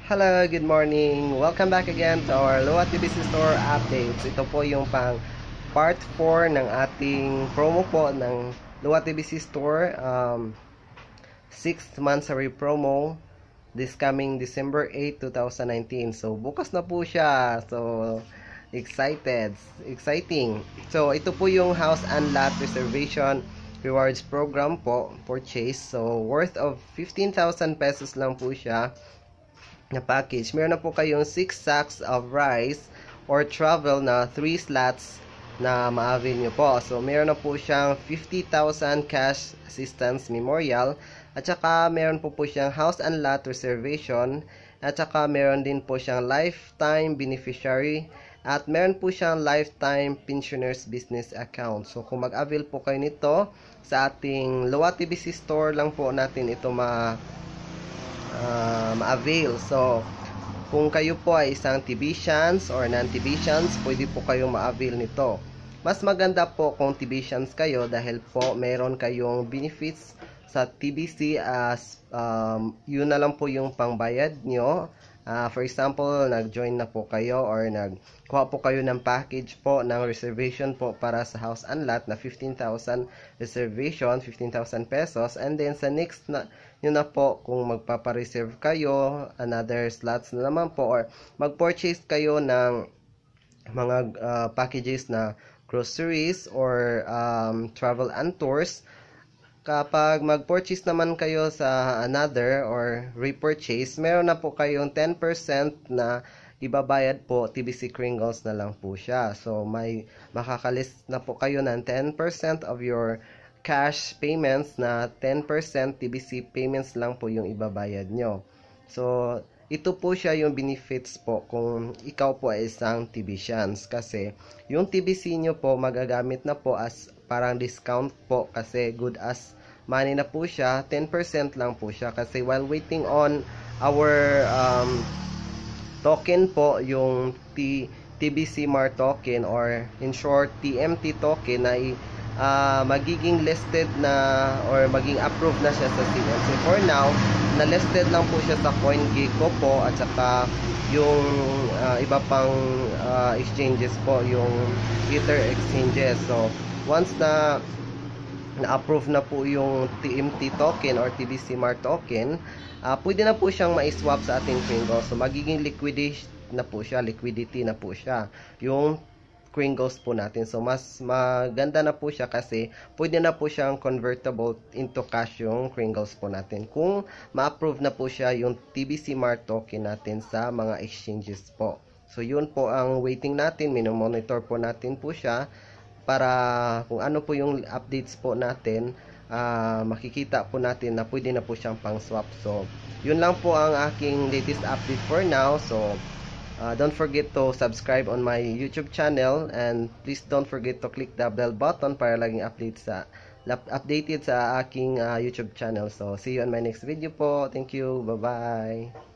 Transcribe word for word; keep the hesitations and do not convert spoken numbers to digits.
Hello, good morning. Welcome back again to our Loa T V C Store updates. Ito po yung pang part four ng ating promo po ng Loa T V C Store. Um, sixth monthsary promo this coming December eighth, twenty nineteen. So, bukas na po siya. So, excited. Exciting. So, ito po yung house and lot reservation rewards program po, purchase. So, worth of fifteen thousand pesos lang po siya na package. Meron na po kayong six sacks of rice or travel na three slots na ma-avail nyo po. So, meron na po siyang fifty thousand cash assistance memorial at saka meron po po siyang house and lot reservation at saka meron din po siyang lifetime beneficiary at meron po siyang lifetime pensioners business account. So, kung mag-avail po kayo nito sa ating Loa T V C Store lang po natin ito ma Uh, ma-avail. So, kung kayo po ay isang Tibicians or non-Tibicians, pwede po kayong ma-avail nito. Mas maganda po kung Tibicians kayo dahil po meron kayong benefits sa T B C as um, yun na lang po yung pangbayad nyo. Uh, for example, nag-join na po kayo or nagkuha po kayo ng package po ng reservation po para sa house and lot na fifteen thousand reservation, fifteen thousand pesos. And then sa next na yun na po kung magpapareserve kayo, another slots na naman po or mag-purchase kayo ng mga uh, packages na groceries or um, travel and tours. Kapag mag-purchase naman kayo sa another or repurchase, meron na po kayong ten percent na ibabayad po, T B C Kringles na lang po siya. So, may makakalist na po kayo ng ten percent of your cash payments na ten percent T B C payments lang po yung ibabayad nyo. So, ito po siya yung benefits po kung ikaw po ay isang Tibicians. Kasi, yung T B C nyo po magagamit na po as parang discount po kasi good as money na po siya. ten percent lang po siya kasi while waiting on our um, token po, yung T TBC Mart token or in short T M T token ay uh, magiging listed na or maging approved na siya sa C M C. For now, na-listed lang po siya sa CoinGecko po at saka yung uh, iba pang uh, exchanges po, yung Ether exchanges. So, once na na-approve na po yung T M T token or T B C Mart token, uh, pwede na po siyang ma-swap sa ating Kringles. So, magiging liquidation na po siya, liquidity na po siya, yung Kringles po natin. So, mas maganda na po siya kasi pwede na po siyang convertible into cash yung Kringles po natin. Kung ma-approve na po siya yung T B C Mart token natin sa mga exchanges po. So, yun po ang waiting natin. Minomonitor po natin po siya para kung ano po yung updates po natin, uh, makikita po natin na pwede na po siyang pang swap. So, yun lang po ang aking latest update for now. So, uh, don't forget to subscribe on my YouTube channel and please don't forget to click the bell button para laging update sa updated sa aking uh, YouTube channel. So, see you on my next video po. Thank you. Bye-bye.